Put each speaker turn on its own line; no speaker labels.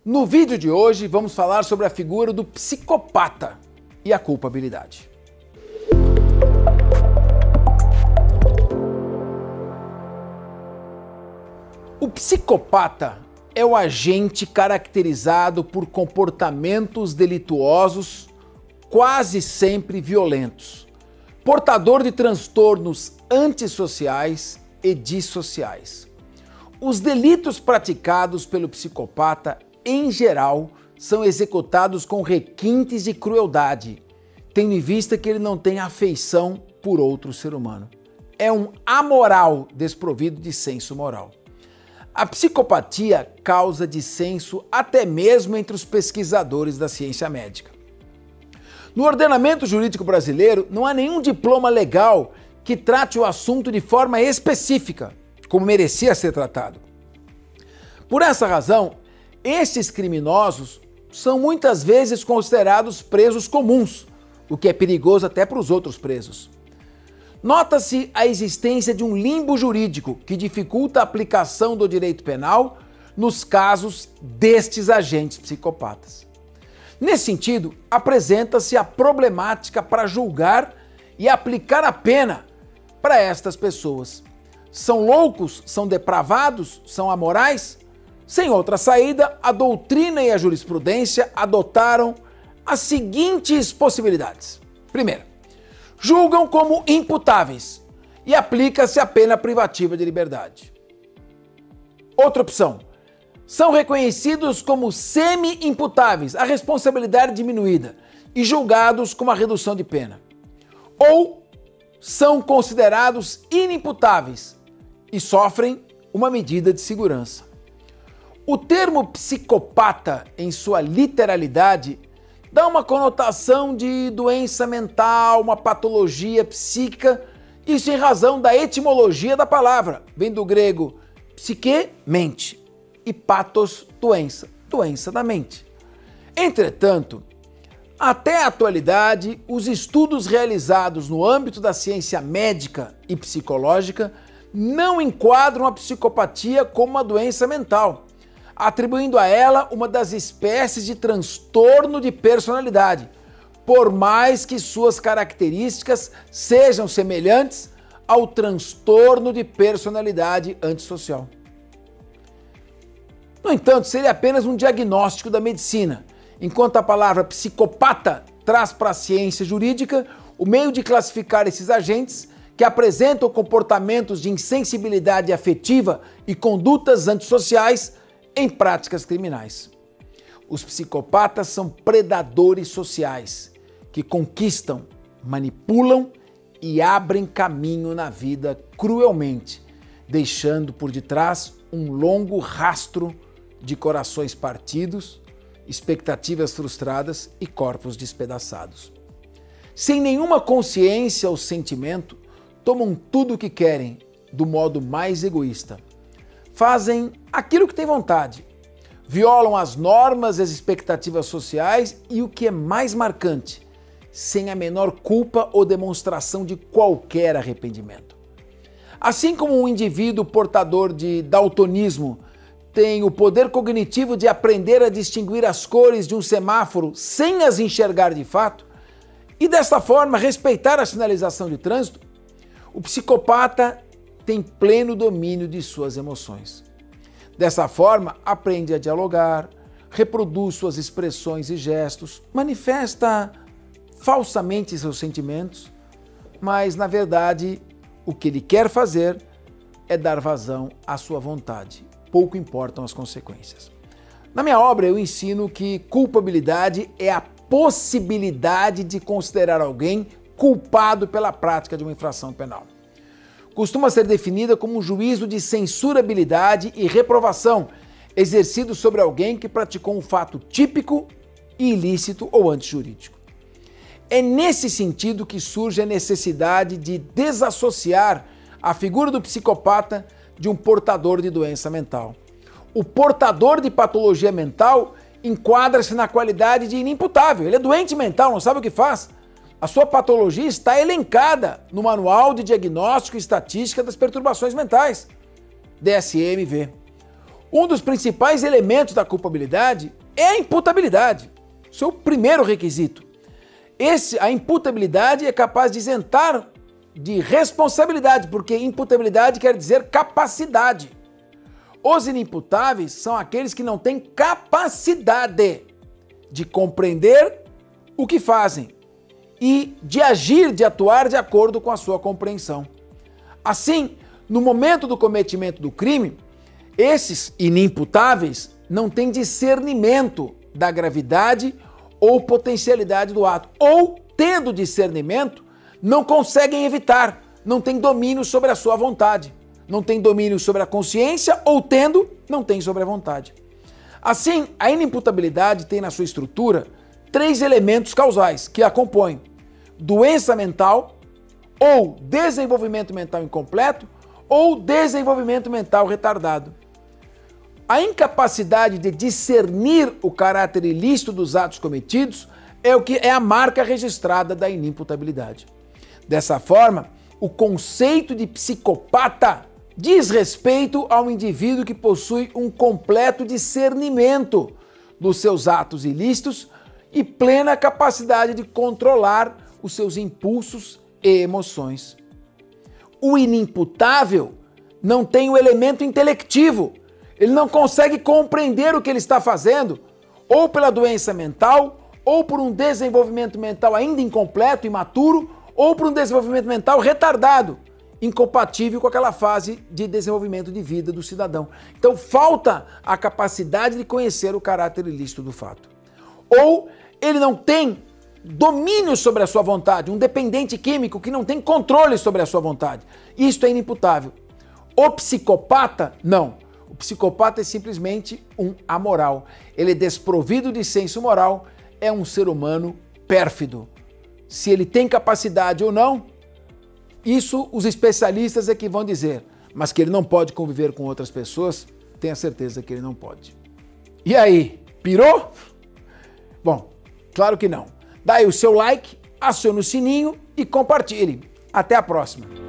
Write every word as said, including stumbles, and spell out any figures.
No vídeo de hoje vamos falar sobre a figura do psicopata e a culpabilidade. O psicopata é o agente caracterizado por comportamentos delituosos, quase sempre violentos, portador de transtornos antissociais e dissociais. Os delitos praticados pelo psicopata, em geral, são executados com requintes de crueldade, tendo em vista que ele não tem afeição por outro ser humano. É um amoral desprovido de senso moral. A psicopatia causa dissenso até mesmo entre os pesquisadores da ciência médica. No ordenamento jurídico brasileiro, não há nenhum diploma legal que trate o assunto de forma específica, como merecia ser tratado. Por essa razão, estes criminosos são muitas vezes considerados presos comuns, o que é perigoso até para os outros presos. Nota-se a existência de um limbo jurídico que dificulta a aplicação do direito penal nos casos destes agentes psicopatas. Nesse sentido, apresenta-se a problemática para julgar e aplicar a pena para estas pessoas. São loucos? São depravados? São amorais? Sem outra saída, a doutrina e a jurisprudência adotaram as seguintes possibilidades. Primeiro, julgam como imputáveis e aplica-se a pena privativa de liberdade. Outra opção, são reconhecidos como semi-imputáveis, a responsabilidade diminuída, e julgados com uma redução de pena. Ou são considerados inimputáveis e sofrem uma medida de segurança. O termo psicopata, em sua literalidade, dá uma conotação de doença mental, uma patologia psíquica, isso em razão da etimologia da palavra. Vem do grego psique, mente, e patos, doença, doença da mente. Entretanto, até a atualidade, os estudos realizados no âmbito da ciência médica e psicológica não enquadram a psicopatia como uma doença mental, atribuindo a ela uma das espécies de transtorno de personalidade, por mais que suas características sejam semelhantes ao transtorno de personalidade antissocial. No entanto, seria apenas um diagnóstico da medicina, enquanto a palavra psicopata traz para a ciência jurídica o meio de classificar esses agentes que apresentam comportamentos de insensibilidade afetiva e condutas antissociais em práticas criminais. Os psicopatas são predadores sociais que conquistam, manipulam e abrem caminho na vida cruelmente, deixando por detrás um longo rastro de corações partidos, expectativas frustradas e corpos despedaçados. Sem nenhuma consciência ou sentimento, tomam tudo o que querem do modo mais egoísta. Fazem aquilo que têm vontade, violam as normas e as expectativas sociais e, o que é mais marcante, sem a menor culpa ou demonstração de qualquer arrependimento. Assim como um indivíduo portador de daltonismo tem o poder cognitivo de aprender a distinguir as cores de um semáforo sem as enxergar de fato, e desta forma respeitar a sinalização de trânsito, o psicopata tem pleno domínio de suas emoções. Dessa forma, aprende a dialogar, reproduz suas expressões e gestos, manifesta falsamente seus sentimentos, mas, na verdade, o que ele quer fazer é dar vazão à sua vontade. Pouco importam as consequências. Na minha obra, eu ensino que culpabilidade é a possibilidade de considerar alguém culpado pela prática de uma infração penal. Costuma ser definida como um juízo de censurabilidade e reprovação exercido sobre alguém que praticou um fato típico, ilícito ou antijurídico. É nesse sentido que surge a necessidade de desassociar a figura do psicopata de um portador de doença mental. O portador de patologia mental enquadra-se na qualidade de inimputável. Ele é doente mental, não sabe o que faz. A sua patologia está elencada no Manual de Diagnóstico e Estatística das Perturbações Mentais, D S M V. Um dos principais elementos da culpabilidade é a imputabilidade. Isso é o primeiro requisito. Esse, a imputabilidade é capaz de isentar de responsabilidade, porque imputabilidade quer dizer capacidade. Os inimputáveis são aqueles que não têm capacidade de compreender o que fazem e de agir, de atuar de acordo com a sua compreensão. Assim, no momento do cometimento do crime, esses inimputáveis não têm discernimento da gravidade ou potencialidade do ato, ou, tendo discernimento, não conseguem evitar, não têm domínio sobre a sua vontade, não têm domínio sobre a consciência, ou tendo, não têm sobre a vontade. Assim, a inimputabilidade tem na sua estrutura três elementos causais que a compõem: doença mental, ou desenvolvimento mental incompleto, ou desenvolvimento mental retardado. A incapacidade de discernir o caráter ilícito dos atos cometidos é o que é a marca registrada da inimputabilidade. Dessa forma, o conceito de psicopata diz respeito ao indivíduo que possui um completo discernimento dos seus atos ilícitos e plena capacidade de controlar os seus impulsos e emoções. O inimputável não tem o elemento intelectivo. Ele não consegue compreender o que ele está fazendo, ou pela doença mental, ou por um desenvolvimento mental ainda incompleto, imaturo, ou por um desenvolvimento mental retardado, incompatível com aquela fase de desenvolvimento de vida do cidadão. Então falta a capacidade de conhecer o caráter ilícito do fato. Ou ele não tem domínio sobre a sua vontade, um dependente químico que não tem controle sobre a sua vontade. Isto é inimputável. O psicopata, não. O psicopata é simplesmente um amoral. Ele é desprovido de senso moral, é um ser humano pérfido. Se ele tem capacidade ou não, isso os especialistas é que vão dizer. Mas que ele não pode conviver com outras pessoas, tenha certeza que ele não pode. E aí, pirou? Bom, claro que não. Dá aí o seu like, acione o sininho e compartilhe. Até a próxima.